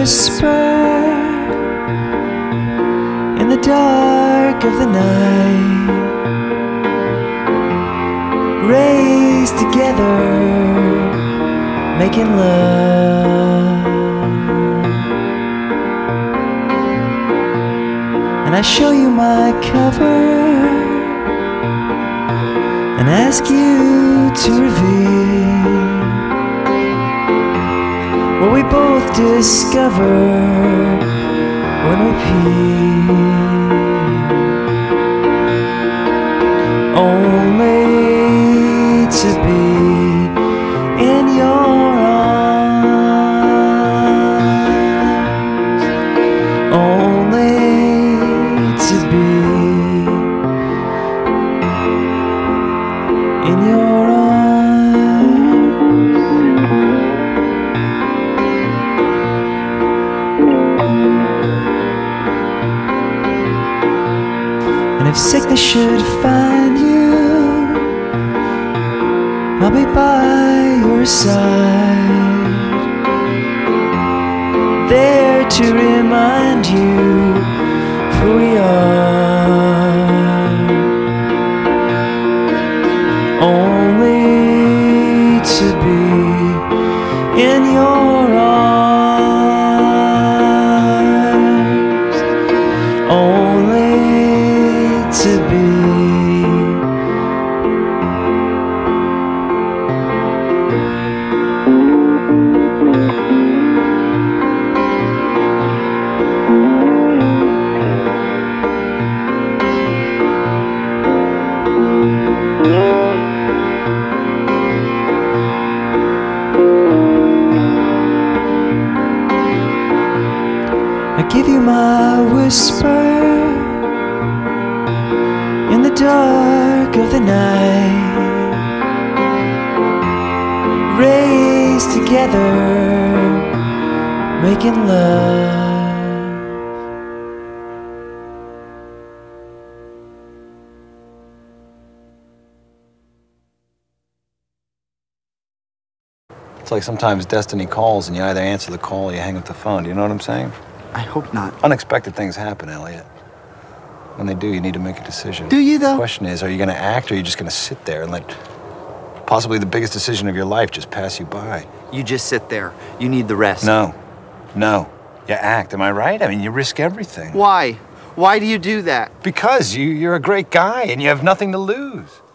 whisper in the dark of the night, raised together, making love. And I show you my cover and ask you to reveal what we both discover when we pee. Only to be in your arms, only to be in your arms. And if sickness should find you, I'll be by your side, there to remind you who we are. Only to be in your arms, only to be. I give you my whisper in the dark of the night, raised together, making love. It's like sometimes destiny calls and you either answer the call or you hang up the phone. Do you know what I'm saying? I hope not. Unexpected things happen, Elliot. When they do, you need to make a decision. Do you, though? The question is, are you going to act or are you just going to sit there and let possibly the biggest decision of your life just pass you by? You just sit there. You need the rest. No. No. You act. Am I right? I mean, you risk everything. Why? Why do you do that? Because you're a great guy and you have nothing to lose.